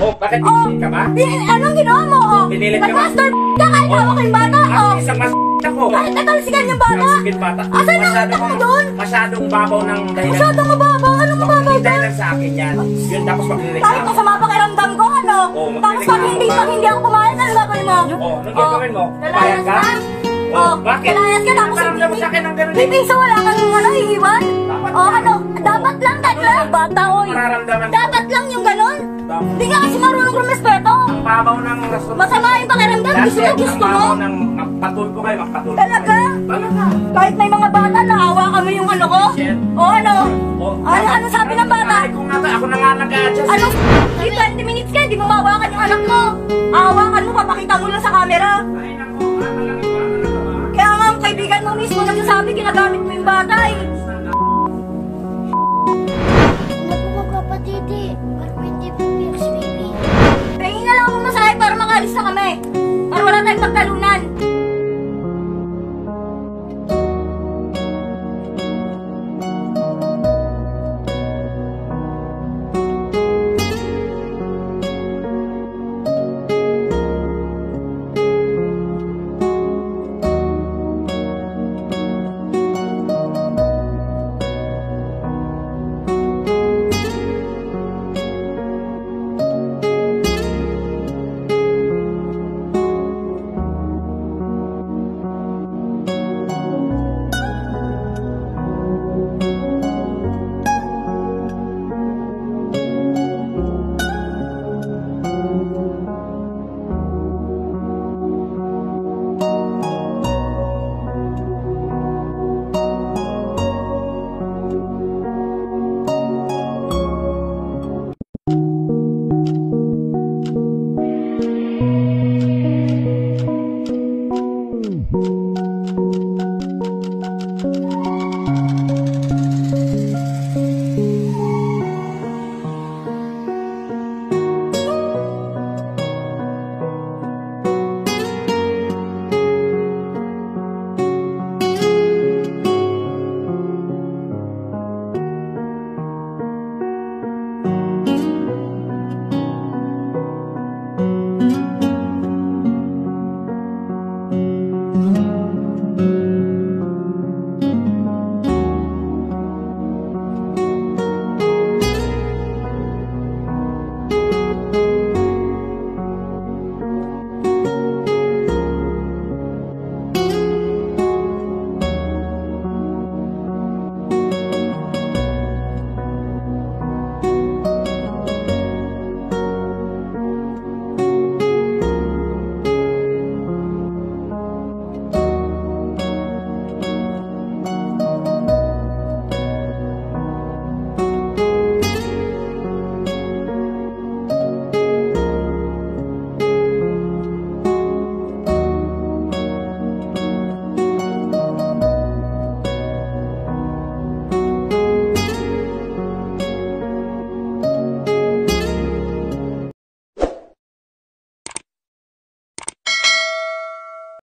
Oh, bakit pinilit ka ba? Anong ginawa mo? Pinilit ka ba? Nag-master ka kahit hawak ko yung bata. Isang mas ako. Kahit natalsikan yung bata. Talsikin bata. Asan ang utak mo doon? Masyadong babaw ng dahilan. Masyadong mababaw. Anong mababaw Hindi doon? dahilan sa akin yan. Yun tapos maglilit Kahit ka. masama pakiramdam ko, ano? Oo, Tapos pag hindi ako pumayag, ano gagawin mo? Anong gagawin mo? Lalayas ka? Bakit? Lalayas ka tapos Naparamdam mo sa akin ng ganun eh. pipiso wala kang iiwan? Dapat lang tatlo. Bata, oy. Mararamdaman ko. Dapat lang yung ganun. Hindi ka kasi marunong rumispeto. Ang babaw ng rason. Masama yung pakiramdam. Gusto mo, gusto mo. Ang babaw ng magpatul ko kayo, magpatul ko. Talaga? Talaga. Kahit may mga bata, naawa kami yung ano ko. Shit. O ano? Oh, Ano sabi ng bata? Ay, kung nga ako na nga nag-adjust. Ano? 20 minutes ka, di mo mawakan yung anak mo. Awakan mo, papakita mo lang sa camera. Ay, naku, lang ito. Kaya nga, ang kaibigan mo mismo nagsasabi, ginagamit mo yung bata eh. Kapatidi, baby. Pahingin na lang ako masahe para makalis na kami. Para wala tayong magtalunan.